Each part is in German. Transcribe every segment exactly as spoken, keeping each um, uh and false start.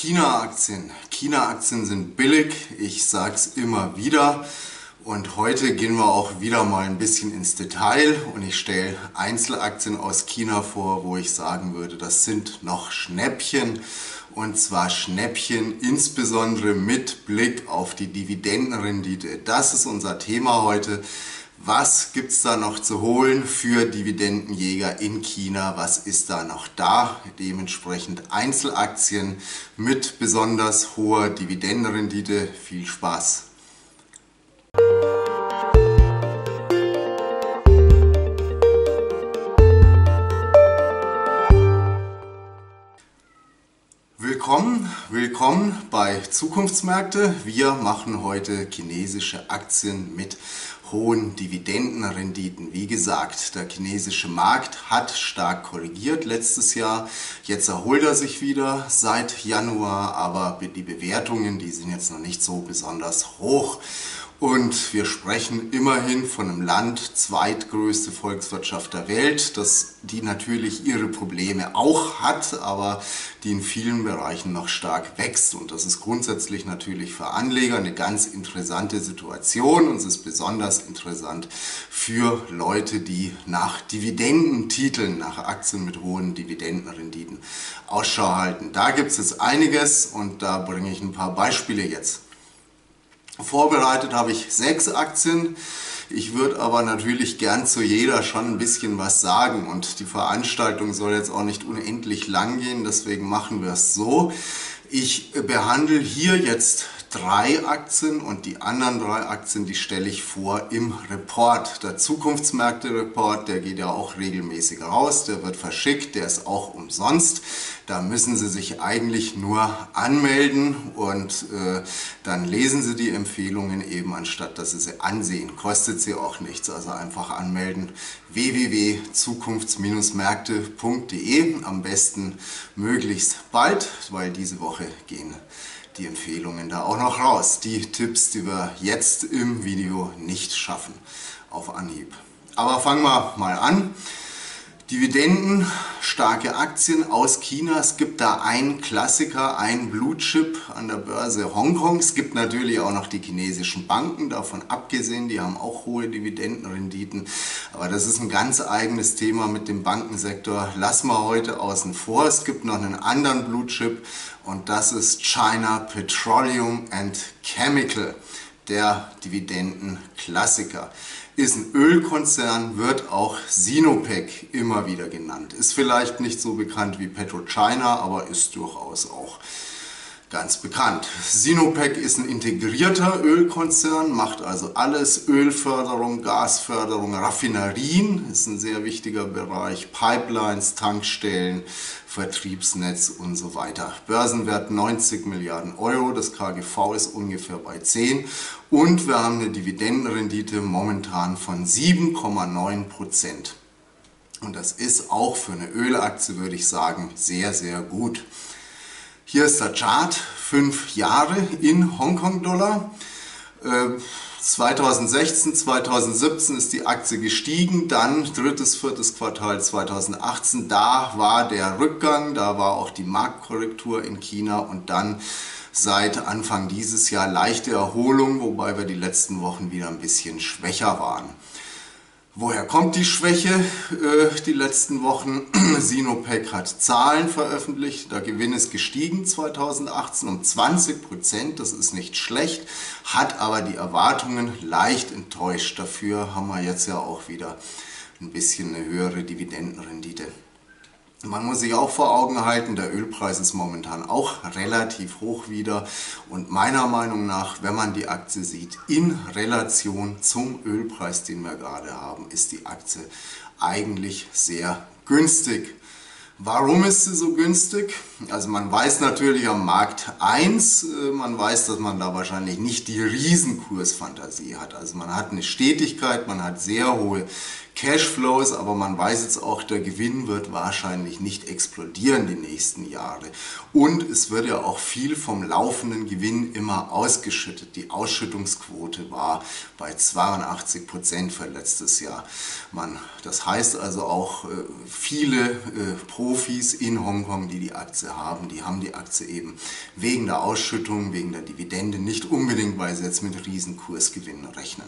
China-Aktien. China-Aktien sind billig, ich sag's immer wieder. Und heute gehen wir auch wieder mal ein bisschen ins Detail und ich stelle Einzelaktien aus China vor, wo ich sagen würde, das sind noch Schnäppchen. Und zwar Schnäppchen insbesondere mit Blick auf die Dividendenrendite. Das ist unser Thema heute. Was gibt es da noch zu holen für Dividendenjäger in China? Was ist da noch da? Dementsprechend Einzelaktien mit besonders hoher Dividendenrendite. Viel Spaß! Willkommen, willkommen bei Zukunftsmärkte. Wir machen heute chinesische Aktien mit hohen Dividendenrenditen. Wie gesagt, der chinesische Markt hat stark korrigiert letztes Jahr. Jetzt erholt er sich wieder seit Januar, aber die Bewertungen, die sind jetzt noch nicht so besonders hoch. Und wir sprechen immerhin von einem Land, zweitgrößte Volkswirtschaft der Welt, das die natürlich ihre Probleme auch hat, aber die in vielen Bereichen noch stark wächst. Und das ist grundsätzlich natürlich für Anleger eine ganz interessante Situation und es ist besonders interessant für Leute, die nach Dividendentiteln, nach Aktien mit hohen Dividendenrenditen Ausschau halten. Da gibt es jetzt einiges und da bringe ich ein paar Beispiele jetzt. Vorbereitet habe ich sechs Aktien. Ich würde aber natürlich gern zu jeder schon ein bisschen was sagen und die Veranstaltung soll jetzt auch nicht unendlich lang gehen, deswegen machen wir es so. Ich behandle hier jetzt drei Aktien und die anderen drei Aktien, die stelle ich vor im Report. Der Zukunftsmärkte-Report, der geht ja auch regelmäßig raus, der wird verschickt, der ist auch umsonst. Da müssen Sie sich eigentlich nur anmelden und äh, dann lesen Sie die Empfehlungen eben, anstatt dass Sie sie ansehen. Kostet Sie auch nichts, also einfach anmelden. w w w punkt zukunfts märkte punkt de, am besten möglichst bald, weil diese Woche gehen die Empfehlungen da auch noch raus. Die Tipps, die wir jetzt im Video nicht schaffen auf Anhieb. Aber fangen wir mal an. Dividenden, starke Aktien aus China. Es gibt da einen Klassiker, einen Blue Chip an der Börse Hongkong. Es gibt natürlich auch noch die chinesischen Banken, davon abgesehen, die haben auch hohe Dividendenrenditen. Aber das ist ein ganz eigenes Thema mit dem Bankensektor. Lassen wir heute außen vor. Es gibt noch einen anderen Blue Chip und das ist China Petroleum and Chemical, der Dividendenklassiker. Ist ein Ölkonzern, wird auch Sinopec immer wieder genannt. Ist vielleicht nicht so bekannt wie PetroChina, aber ist durchaus auch ganz bekannt. Sinopec ist ein integrierter Ölkonzern, macht also alles, Ölförderung, Gasförderung, Raffinerien, ist ein sehr wichtiger Bereich, Pipelines, Tankstellen, Vertriebsnetz und so weiter. Börsenwert neunzig Milliarden Euro, das K G V ist ungefähr bei zehn und wir haben eine Dividendenrendite momentan von sieben Komma neun Prozent. Und das ist auch für eine Ölaktie, würde ich sagen, sehr, sehr gut. Hier ist der Chart, fünf Jahre in Hongkong-Dollar. Äh, zweitausendsechzehn, zweitausendsiebzehn ist die Aktie gestiegen, dann drittes, viertes Quartal zweitausendachtzehn, da war der Rückgang, da war auch die Marktkorrektur in China und dann seit Anfang dieses Jahr leichte Erholung, wobei wir die letzten Wochen wieder ein bisschen schwächer waren. Woher kommt die Schwäche äh, die letzten Wochen? Sinopec hat Zahlen veröffentlicht, der Gewinn ist gestiegen zweitausendachtzehn um zwanzig Prozent, das ist nicht schlecht, hat aber die Erwartungen leicht enttäuscht. Dafür haben wir jetzt ja auch wieder ein bisschen eine höhere Dividendenrendite. Man muss sich auch vor Augen halten, der Ölpreis ist momentan auch relativ hoch wieder und meiner Meinung nach, wenn man die Aktie sieht, in Relation zum Ölpreis, den wir gerade haben, ist die Aktie eigentlich sehr günstig. Warum ist sie so günstig? Also man weiß natürlich am Markt eins, man weiß, dass man da wahrscheinlich nicht die Riesenkursfantasie hat. Also man hat eine Stetigkeit, man hat sehr hohe Cashflows, aber man weiß jetzt auch, der Gewinn wird wahrscheinlich nicht explodieren die nächsten Jahre. Und es wird ja auch viel vom laufenden Gewinn immer ausgeschüttet. Die Ausschüttungsquote war bei zweiundachtzig Prozent für letztes Jahr. Man, das heißt also auch, viele äh, Profis in Hongkong, die die Aktie haben, die haben die Aktie eben wegen der Ausschüttung, wegen der Dividende, nicht unbedingt, weil sie jetzt mit riesen Kursgewinnen rechnen.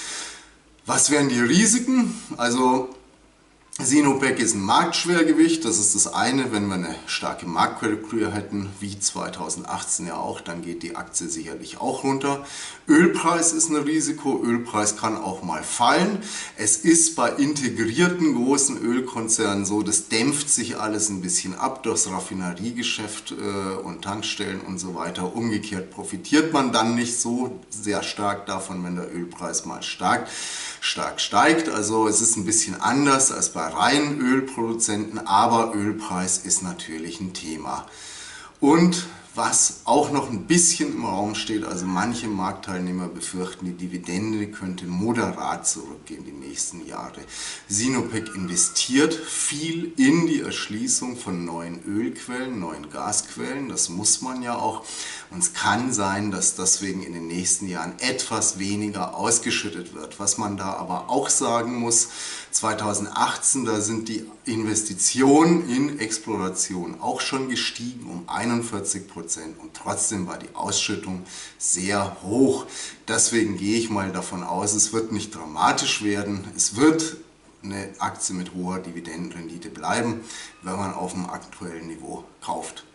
Was wären die Risiken? Also Sinopec ist ein Marktschwergewicht, das ist das eine. Wenn wir eine starke Marktkorrektur hätten, wie zweitausendachtzehn ja auch, dann geht die Aktie sicherlich auch runter. Ölpreis ist ein Risiko, Ölpreis kann auch mal fallen. Es ist bei integrierten großen Ölkonzernen so, das dämpft sich alles ein bisschen ab durchs Raffineriegeschäft äh, und Tankstellen und so weiter. Umgekehrt profitiert man dann nicht so sehr stark davon, wenn der Ölpreis mal stark stark steigt. Also es ist ein bisschen anders als bei reinen Ölproduzenten, aber Ölpreis ist natürlich ein Thema. Und was auch noch ein bisschen im Raum steht, also manche Marktteilnehmer befürchten, die Dividende könnte moderat zurückgehen die nächsten Jahre. Sinopec investiert viel in die Erschließung von neuen Ölquellen, neuen Gasquellen, das muss man ja auch. Und es kann sein, dass deswegen in den nächsten Jahren etwas weniger ausgeschüttet wird. Was man da aber auch sagen muss, zweitausendachtzehn, da sind die Investitionen in Exploration auch schon gestiegen um einundvierzig Prozent und trotzdem war die Ausschüttung sehr hoch. Deswegen gehe ich mal davon aus, es wird nicht dramatisch werden. Es wird eine Aktie mit hoher Dividendenrendite bleiben, wenn man auf dem aktuellen Niveau kauft.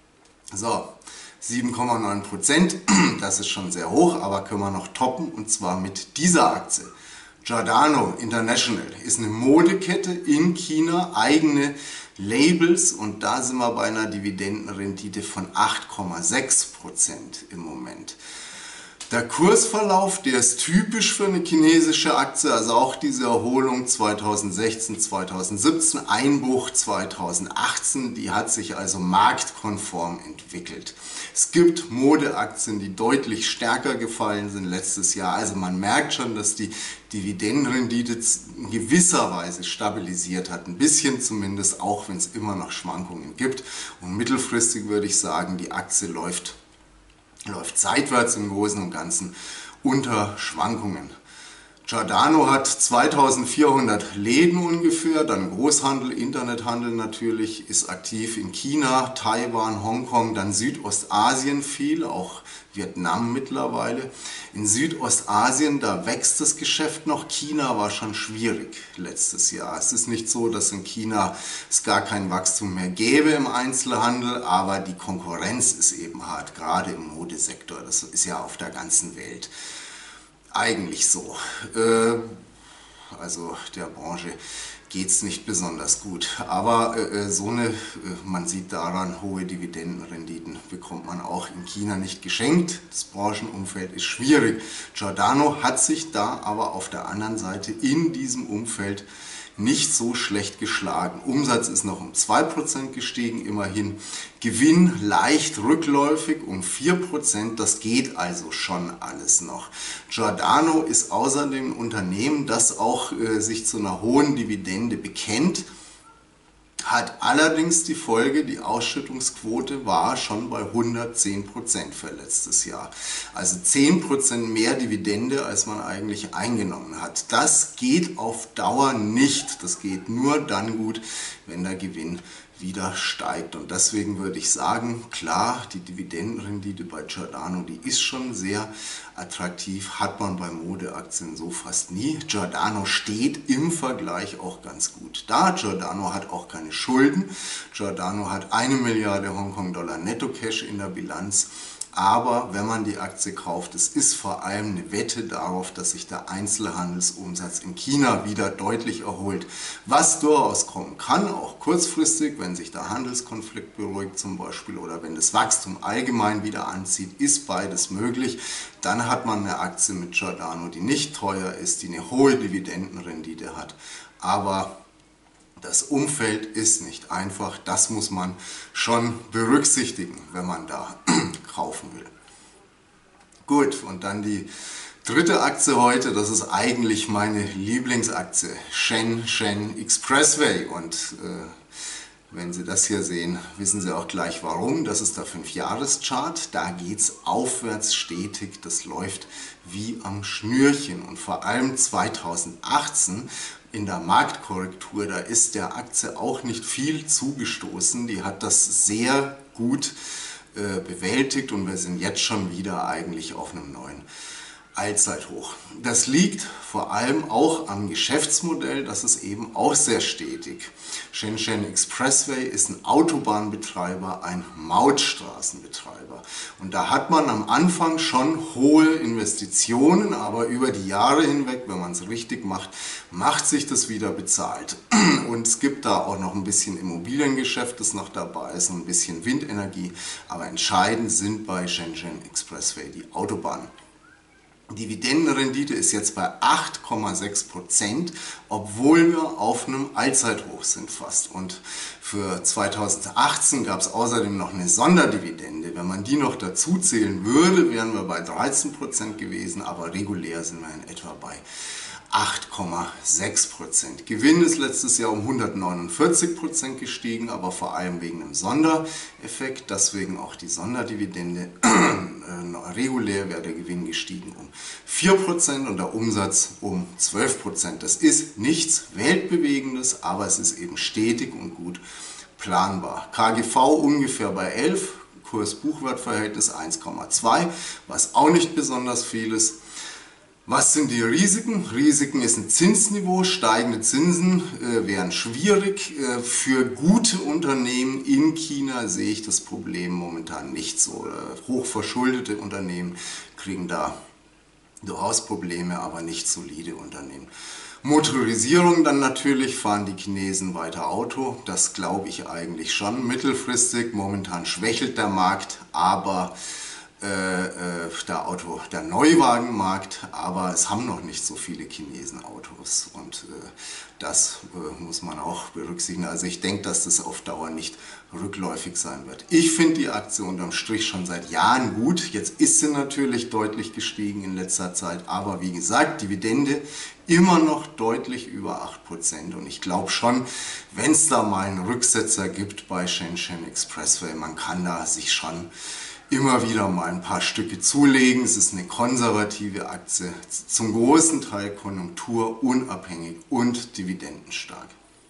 So, sieben Komma neun Prozent, das ist schon sehr hoch, aber können wir noch toppen und zwar mit dieser Aktie. Giordano International ist eine Modekette in China, eigene Labels und da sind wir bei einer Dividendenrendite von acht Komma sechs Prozent im Moment. Der Kursverlauf, der ist typisch für eine chinesische Aktie, also auch diese Erholung zweitausendsechzehn, zweitausendsiebzehn, Einbruch zweitausendachtzehn, die hat sich also marktkonform entwickelt. Es gibt Modeaktien, die deutlich stärker gefallen sind letztes Jahr, also man merkt schon, dass die Dividendenrendite in gewisser Weise stabilisiert hat, ein bisschen zumindest, auch wenn es immer noch Schwankungen gibt. Und mittelfristig würde ich sagen, die Aktie läuft läuft seitwärts im Großen und Ganzen unter Schwankungen. Giordano hat zweitausendvierhundert Läden ungefähr, dann Großhandel, Internethandel natürlich, ist aktiv in China, Taiwan, Hongkong, dann Südostasien viel, auch Vietnam mittlerweile. In Südostasien, da wächst das Geschäft noch. China war schon schwierig letztes Jahr. Es ist nicht so, dass in China es gar kein Wachstum mehr gäbe im Einzelhandel, aber die Konkurrenz ist eben hart, gerade im Modesektor. Das ist ja auf der ganzen Welt eigentlich so. Äh, also der Branche geht es nicht besonders gut. Aber äh, so eine, äh, man sieht daran, hohe Dividendenrenditen bekommt man auch in China nicht geschenkt. Das Branchenumfeld ist schwierig. Giordano hat sich da aber auf der anderen Seite in diesem Umfeld nicht so schlecht geschlagen. Umsatz ist noch um zwei Prozent gestiegen, immerhin. Gewinn leicht rückläufig um vier Prozent, das geht also schon alles noch. Giordano ist außerdem ein Unternehmen, das auch äh, sich zu einer hohen Dividende bekennt, hat allerdings die Folge, die Ausschüttungsquote war schon bei hundertzehn Prozent für letztes Jahr. Also zehn Prozent mehr Dividende, als man eigentlich eingenommen hat. Das geht auf Dauer nicht. Das geht nur dann gut, wenn der Gewinn wieder steigt. Und deswegen würde ich sagen, klar, die Dividendenrendite bei Giordano, die ist schon sehr attraktiv, hat man bei Modeaktien so fast nie. Giordano steht im Vergleich auch ganz gut da. Giordano hat auch keine Schulden. Giordano hat eine Milliarde Hongkong-Dollar Netto-Cash in der Bilanz. Aber wenn man die Aktie kauft, es ist vor allem eine Wette darauf, dass sich der Einzelhandelsumsatz in China wieder deutlich erholt. Was durchaus kommen kann, auch kurzfristig, wenn sich der Handelskonflikt beruhigt zum Beispiel oder wenn das Wachstum allgemein wieder anzieht, ist beides möglich. Dann hat man eine Aktie mit Giordano, die nicht teuer ist, die eine hohe Dividendenrendite hat. Aber das Umfeld ist nicht einfach, das muss man schon berücksichtigen, wenn man da kaufen will. Gut, und dann die Dritte Aktie heute, das ist eigentlich meine Lieblingsaktie, Shenzhen Expressway. Und äh, wenn Sie das hier sehen, wissen Sie auch gleich warum. Das ist der fünf-Jahres-Chart. Da geht es aufwärts stetig. Das läuft wie am Schnürchen. Und vor allem zweitausendachtzehn in der Marktkorrektur, da ist der Aktie auch nicht viel zugestoßen. Die hat das sehr gut äh, bewältigt und wir sind jetzt schon wieder eigentlich auf einem neuen Allzeithoch. Das liegt vor allem auch am Geschäftsmodell, das ist eben auch sehr stetig. Shenzhen Expressway ist ein Autobahnbetreiber, ein Mautstraßenbetreiber. Und da hat man am Anfang schon hohe Investitionen, aber über die Jahre hinweg, wenn man es richtig macht, macht sich das wieder bezahlt. Und es gibt da auch noch ein bisschen Immobiliengeschäft, das noch dabei ist, ein bisschen Windenergie, aber entscheidend sind bei Shenzhen Expressway die Autobahnen. Dividendenrendite ist jetzt bei acht Komma sechs Prozent, obwohl wir auf einem Allzeithoch sind fast. Und für zweitausendachtzehn gab es außerdem noch eine Sonderdividende. Wenn man die noch dazu zählen würde, wären wir bei dreizehn Prozent gewesen, aber regulär sind wir in etwa bei acht Komma sechs Prozent. Gewinn ist letztes Jahr um hundertneunundvierzig Prozent gestiegen, aber vor allem wegen einem Sondereffekt, deswegen auch die Sonderdividende. Regulär wäre der Gewinn gestiegen um vier Prozent und der Umsatz um zwölf Prozent. Das ist nichts Weltbewegendes, aber es ist eben stetig und gut planbar. K G V ungefähr bei elf, Kurs-Buchwert-Verhältnis eins Komma zwei, was auch nicht besonders viel ist. Was sind die Risiken? Risiken ist ein Zinsniveau. Steigende Zinsen äh, wären schwierig. Äh, für gute Unternehmen in China sehe ich das Problem momentan nicht so. Äh, hochverschuldete Unternehmen kriegen da durchaus Probleme, aber nicht solide Unternehmen. Motorisierung dann natürlich, fahren die Chinesen weiter Auto. Das glaube ich eigentlich schon mittelfristig. Momentan schwächelt der Markt, aber Der, Auto, der Neuwagenmarkt, aber es haben noch nicht so viele Chinesen Autos und äh, das äh, muss man auch berücksichtigen. Also ich denke, dass das auf Dauer nicht rückläufig sein wird. Ich finde die Aktie unterm Strich schon seit Jahren gut. Jetzt ist sie natürlich deutlich gestiegen in letzter Zeit, aber wie gesagt, Dividende immer noch deutlich über acht Prozent und ich glaube schon, wenn es da mal einen Rücksetzer gibt bei Shenzhen Expressway, man kann da sich schon immer wieder mal ein paar Stücke zulegen. Es ist eine konservative Aktie, zum großen Teil konjunkturunabhängig und dividendenstark.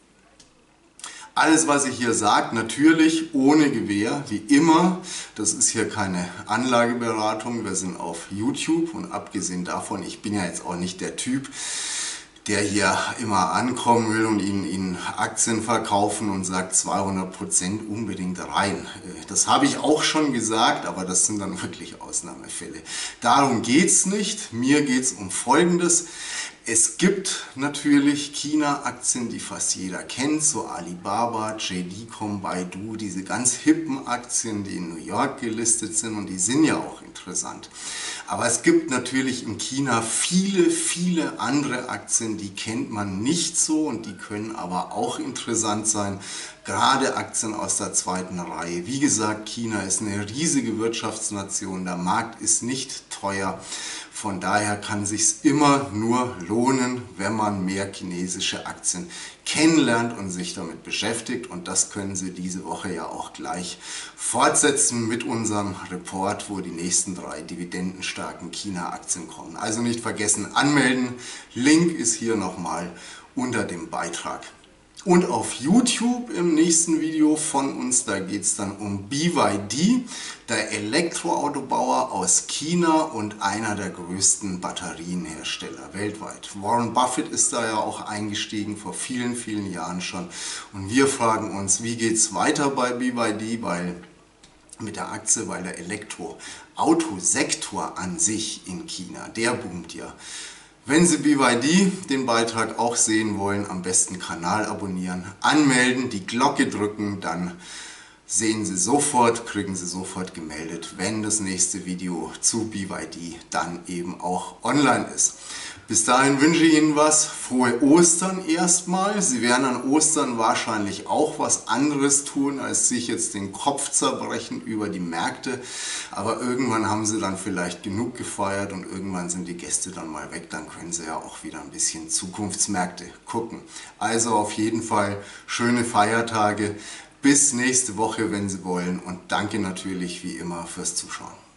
Alles, was ich hier sage, natürlich ohne Gewähr, wie immer. Das ist hier keine Anlageberatung, wir sind auf YouTube und abgesehen davon, ich bin ja jetzt auch nicht der Typ, der hier immer ankommen will und Ihnen, Ihnen Aktien verkaufen und sagt zweihundert Prozent unbedingt rein. Das habe ich auch schon gesagt, aber das sind dann wirklich Ausnahmefälle. Darum geht es nicht. Mir geht es um Folgendes. Es gibt natürlich China-Aktien, die fast jeder kennt, so Alibaba, J D punkt com, Baidu, diese ganz hippen Aktien, die in New York gelistet sind und die sind ja auch interessant. Aber es gibt natürlich in China viele, viele andere Aktien, die kennt man nicht so und die können aber auch interessant sein. Gerade Aktien aus der zweiten Reihe. Wie gesagt, China ist eine riesige Wirtschaftsnation, der Markt ist nicht teuer. Von daher kann es sich immer nur lohnen, wenn man mehr chinesische Aktien kennenlernt und sich damit beschäftigt. Und das können Sie diese Woche ja auch gleich fortsetzen mit unserem Report, wo die nächsten drei dividendenstarken China-Aktien kommen. Also nicht vergessen, anmelden. Link ist hier nochmal unter dem Beitrag. Und auf YouTube im nächsten Video von uns, da geht es dann um B Y D, der Elektroautobauer aus China und einer der größten Batterienhersteller weltweit. Warren Buffett ist da ja auch eingestiegen vor vielen, vielen Jahren schon. Und wir fragen uns, wie geht es weiter bei B Y D, weil mit der Aktie, weil der Elektroautosektor an sich in China, der boomt ja. Wenn Sie B Y D den Beitrag auch sehen wollen, am besten Kanal abonnieren, anmelden, die Glocke drücken, dann sehen Sie sofort, kriegen Sie sofort gemeldet, wenn das nächste Video zu B Y D dann eben auch online ist. Bis dahin wünsche ich Ihnen was. Frohe Ostern erstmal. Sie werden an Ostern wahrscheinlich auch was anderes tun, als sich jetzt den Kopf zerbrechen über die Märkte. Aber irgendwann haben Sie dann vielleicht genug gefeiert und irgendwann sind die Gäste dann mal weg. Dann können Sie ja auch wieder ein bisschen Zukunftsmärkte gucken. Also auf jeden Fall schöne Feiertage. Bis nächste Woche, wenn Sie wollen. Und danke natürlich wie immer fürs Zuschauen.